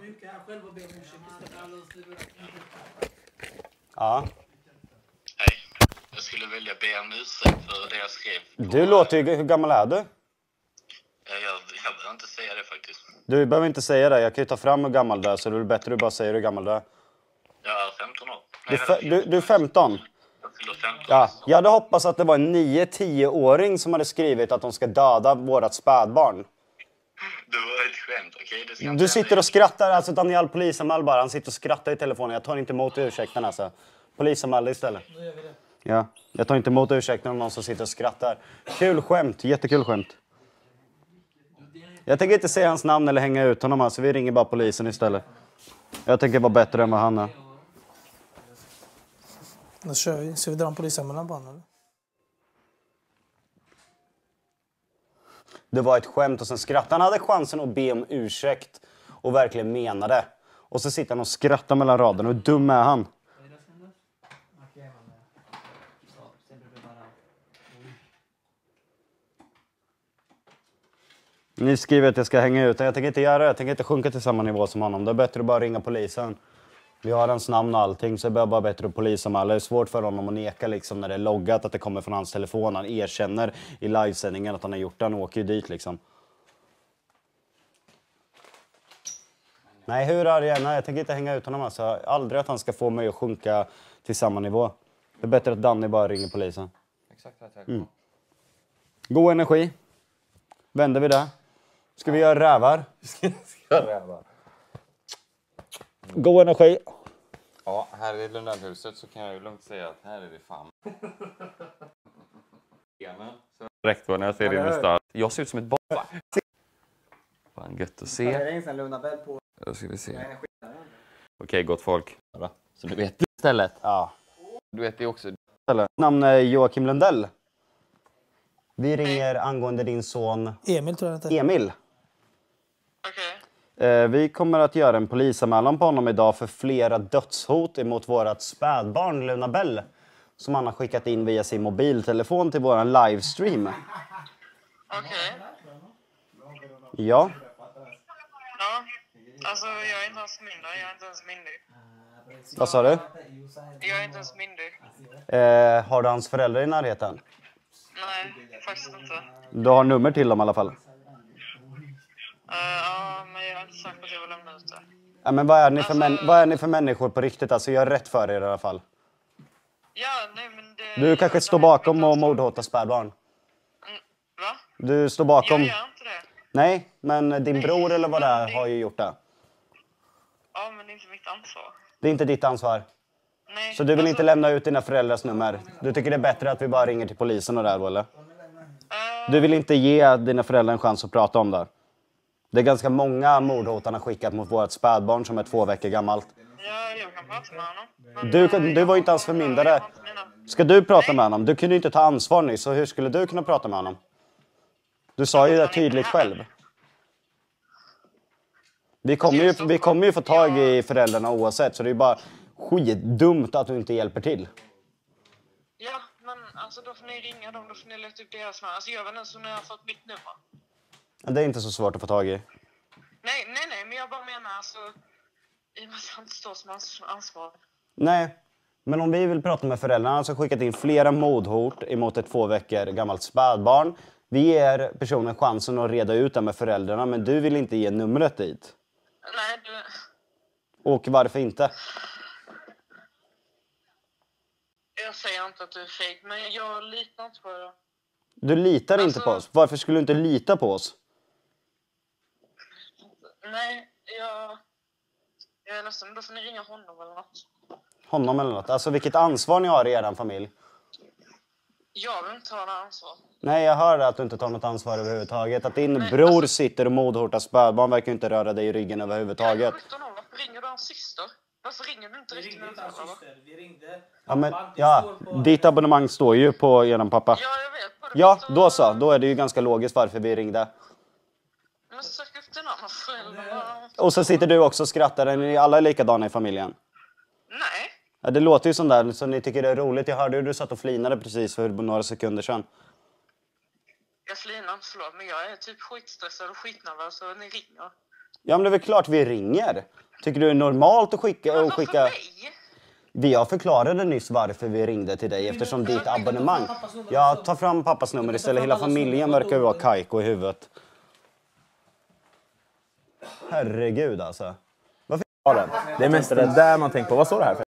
Ja. Hej. Jag skulle vilja be om ursäkt för det jag skrev. Du låter ju... Hur gammal är du? Jag behöver inte säga det faktiskt. Du behöver inte säga det. Jag kan ju ta fram hur gammal du är, så det är bättre att du bara säger hur gammal du är. Jag är 15 år. Du är 15? Jag fyller 15. Ja. Jag hade hoppats att det var en 9-10-åring som hade skrivit att de ska döda vårat spädbarn. Det var ett skämt, okej? Okay? Du sitter och skrattar. Alltså Daniel polisanmäl bara. Han sitter och skrattar i telefonen. Jag tar inte emot ursäkten alltså. Polisanmäl istället. Då gör vi det. Ja. Jag tar inte emot ursäkten om någon som sitter och skrattar. Kul skämt. Jättekul skämt. Jag tänker inte säga hans namn eller hänga ut honom. Alltså vi ringer bara polisen istället. Jag tänker vara bättre än vad han är. Då kör vi. Ska vi dra en polisanmälan på honom? Det var ett skämt och sen skrattade. Han hade chansen att be om ursäkt och verkligen menade. Och så sitter han och skrattar mellan raderna. Hur dum är han? Ni skriver att jag ska hänga ut. Jag tänker inte göra det. Jag tänker inte sjunka till samma nivå som honom. Det är bättre att bara ringa polisen. Vi har hans namn och allting, så det är bara bättre att polisanmäla. Det är svårt för honom att neka liksom, när det är loggat att det kommer från hans telefon. Han erkänner i livesändningen att han har gjort det. Han åker ju dit liksom. Nej, hur är det? Nej, jag tänker inte hänga ut honom. Alltså. Aldrig att han ska få mig att sjunka till samma nivå. Det är bättre att Danny bara ringer polisen. Exakt vad jag tänker. God energi. Vänder vi det. Ska vi göra rävar? God energi. Ja, här i Lundellhuset så kan jag ju lugnt säga att här är det fan. Räckt när jag ser din stad. Jag ser ut som ett barn. Fan gött att se. Det är en Lundabell på. Då ska vi se. Okej, gott folk. Så du vet istället. Ja. Du vet det också. Namn är Joakim Lundell. Vi ringer angående din son Emil tror jag det är. Emil. Okej. Vi kommer att göra en polisanmälan på honom idag för flera dödshot emot vårat spädbarn Luna Bell. Som han har skickat in via sin mobiltelefon till våran livestream. Okej. Ja. Ja. Alltså, jag är inte ens myndig. Jag är inte ens myndig. Vad sa du? Jag är inte ens myndig. Har du hans föräldrar i närheten? Nej, faktiskt inte. Du har nummer till dem i alla fall. Ja, men jag har inte sagt att jag vill lämna ut det. Ja, men vad är ni för människor på riktigt? Alltså, gör rätt för er i alla fall. Ja, nej men det... Du kanske står bakom och mordhotar spädbarn. Va? Du står bakom... Jag gör inte det. Nej, men din bror eller vad det är har ju gjort det. Ja, men det är inte mitt ansvar. Det är inte ditt ansvar. Nej. Så du vill inte lämna ut dina föräldrars nummer? Du tycker det är bättre att vi bara ringer till polisen och där, eller? Du vill inte ge dina föräldrar en chans att prata om det? Det är ganska många mordhot han har skickat mot vårt spädbarn som är 2 veckor gammalt. Ja, jag kan prata med honom. Du var ju inte ens förmyndare. Ska du prata med honom? Du kunde ju inte ta ansvar nu, så hur skulle du kunna prata med honom? Du sa ju det tydligt själv. Vi kommer ju få tag i föräldrarna oavsett, så det är bara skitdumt att du inte hjälper till. Ja, men alltså då får ni ringa dem, då får ni leta upp deras namn. Alltså jag vet inte om ni har fått mitt nummer. Det är inte så svårt att få tag i. Nej, men jag bara menar alltså... I och med att han inte står som ansvarig. Nej, men om vi vill prata med föräldrarna så har skickat in flera mordhot emot ett 2 veckor gammalt spädbarn. Vi ger personen chansen att reda ut det med föräldrarna, men du vill inte ge numret dit. Nej, du... Och varför inte? Jag säger inte att du är fake, men jag litar inte på det. Du litar inte på oss. Varför skulle du inte lita på oss? Nej, jag är ledsen. Då får ni ringa honom eller något. Honom eller något? Alltså vilket ansvar ni har i er familj. Jag vill inte ta det ansvar. Nej, jag hör att du inte tar något ansvar överhuvudtaget. Att din bror sitter och mordhotar spädbarn verkar inte röra dig i ryggen överhuvudtaget. 17 år, varför ringer du hans syster? Varför ringer du inte riktigt med pappa? Vi ringde. Ja, men, ditt abonnemang står ju på eran pappa. Ja, jag vet. Ja, då så. Då är det ju ganska logiskt varför vi ringde. Men sök upp den andra föräldern. Och så sitter du också och skrattar. Är ni alla likadana i familjen? Nej. Ja, det låter ju som där, så ni tycker det är roligt. Jag hörde hur du satt och flinade precis för några sekunder sedan. Jag flinar inte, förlåt, men jag är typ skitstressad och skitnervös så ni ringer. Ja, men det är väl klart vi ringer. Tycker du det är normalt att skicka... Men varför mig? Jag förklarade nyss varför vi ringde till dig eftersom ditt abonnemang... Jag tar fram pappas nummer istället. Hela familjen verkar ju vara kajko i huvudet. Herregud alltså. Varför Det är mest det där man tänker på. Vad står det här för?